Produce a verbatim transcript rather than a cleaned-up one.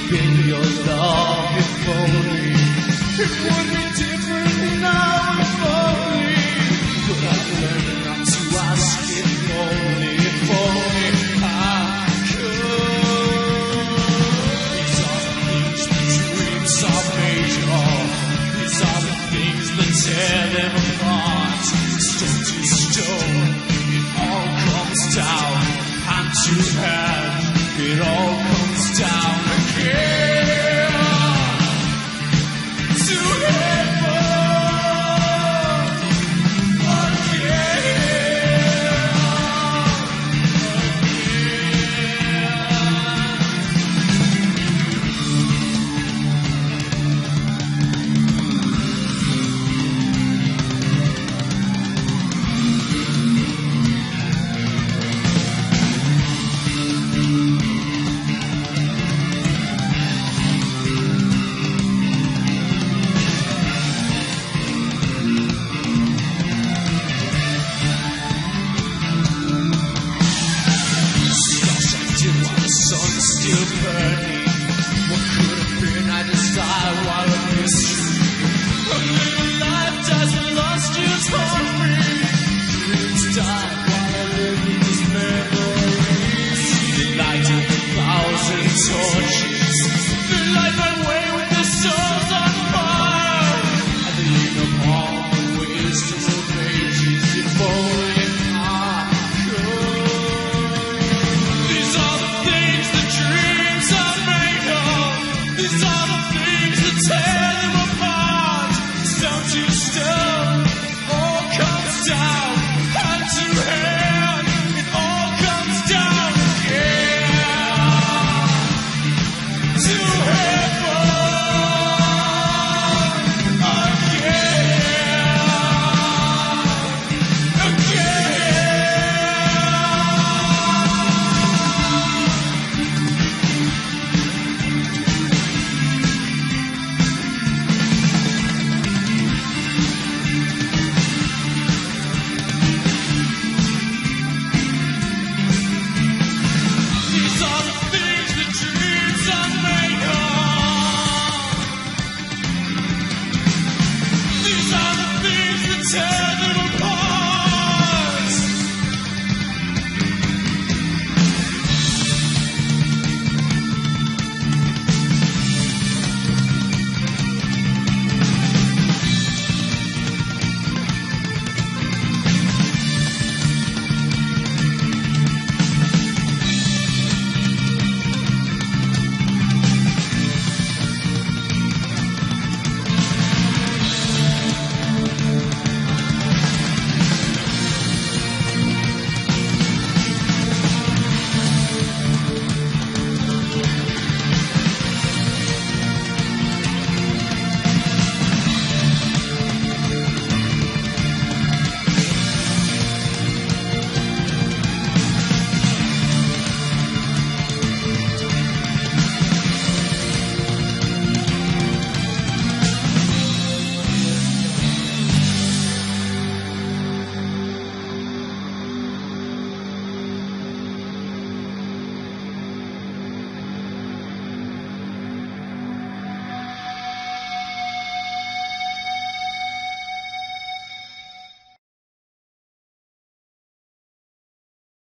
been your love, if only it would be different now, if only. But I've learned not to ask, if only, if only I could. These are the things the dreams are made of. These are the things that tear them apart. Stone to stone, it all comes down. Hand to hand, it all comes down again to heaven again. Still burning. What could have been? I decide while I miss you. A little life dies when lost you taught me. Dreams die while I live in this memory. The light of a thousand torches. The light my way with the souls on fire. I lean upon the wisdom of ages. If only I could. These are the things that dreams are made of. These are the things that tear